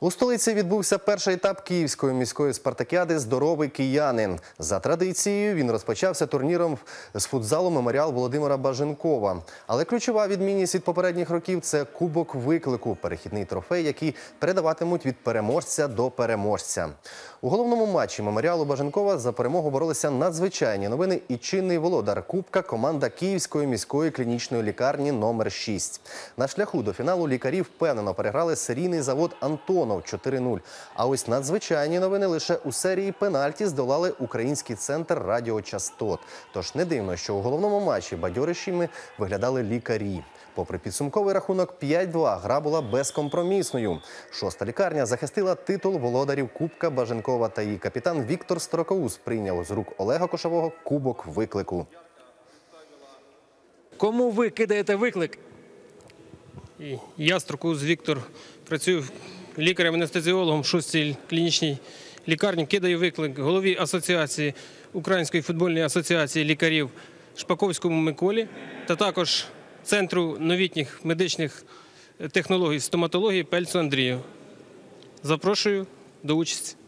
У столиці відбувся перший етап Київської міської спартакіади «Здоровий киянин». За традицією він розпочався турніром з футзалу «Меморіал» Володимира Баженкова. Але ключова відмінність від попередніх років – це Кубок виклику – перехідний трофей, який передаватимуть від переможця до переможця. У головному матчі «Меморіалу» Баженкова за перемогу боролися надзвичайні новини і чинний володар Кубка – команда Київської міської клінічної лікарні номер 6. На шляху до фіналу лікарі впевнено переграли серійний завод «Антонов» 4-0. А ось надзвичайні новини лише у серії пенальті здолали Український центр радіочастот. Тож не дивно, що у головному матчі бадьорищими виглядали лікарі. Попри підсумковий рахунок 5-2, гра була безкомпромісною. Шоста лікарня захистила титул володарів Кубка Баженкова, та її капітан Віктор Строкоус прийняв з рук Олега Кошового Кубок виклику. Кому ви кидаєте виклик? Я, Строкоус Віктор, працюю лікарем-анестезіологом в 6-й клінічній лікарні. Кидаю виклик голові асоціації, Української футбольної асоціації лікарів Шпаковському Миколі та також Центру новітніх медичних технологій стоматології Пельцу Андрію. Запрошую до участі.